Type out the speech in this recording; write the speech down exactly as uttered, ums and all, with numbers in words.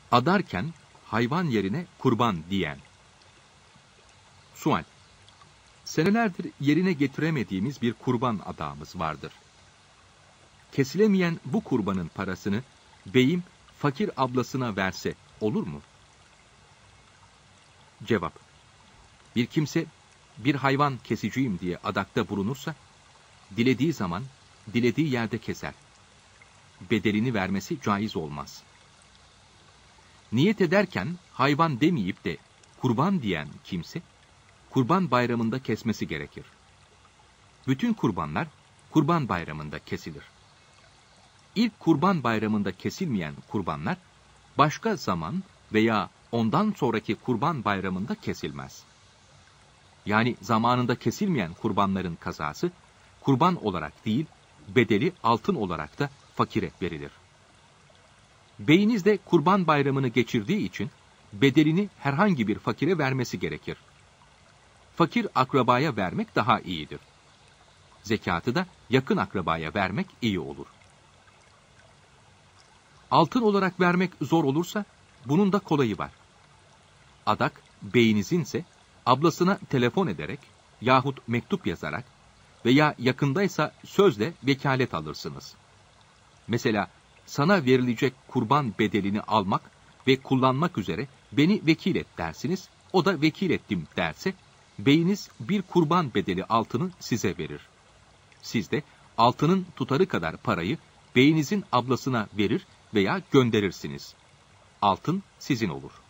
Adarken hayvan yerine kurban diyen. Sual. Senelerdir yerine getiremediğimiz bir kurban adağımız vardır. Kesilemeyen bu kurbanın parasını beyim fakir ablasına verse olur mu? Cevap. Bir kimse bir hayvan kesiciyim diye adakta bulunursa, dilediği zaman, dilediği yerde keser. Bedelini vermesi caiz olmaz. Niyet ederken hayvan demeyip de kurban diyen kimse, Kurban Bayramı'nda kesmesi gerekir. Bütün kurbanlar Kurban Bayramı'nda kesilir. İlk Kurban Bayramı'nda kesilmeyen kurbanlar, başka zaman veya ondan sonraki Kurban Bayramı'nda kesilmez. Yani zamanında kesilmeyen kurbanların kazası, kurban olarak değil, bedeli altın olarak da fakire verilir. Beyiniz de Kurban Bayramı'nı geçirdiği için, bedelini herhangi bir fakire vermesi gerekir. Fakir akrabaya vermek daha iyidir. Zekatı da yakın akrabaya vermek iyi olur. Altın olarak vermek zor olursa, bunun da kolayı var. Adak, beyinizinse, ablasına telefon ederek yahut mektup yazarak veya yakındaysa sözle vekalet alırsınız. Mesela, sana verilecek kurban bedelini almak ve kullanmak üzere beni vekil et dersiniz, o da vekil ettim derse, beyiniz bir kurban bedeli altını size verir. Siz de altının tutarı kadar parayı beyinizin ablasına verir veya gönderirsiniz. Altın sizin olur.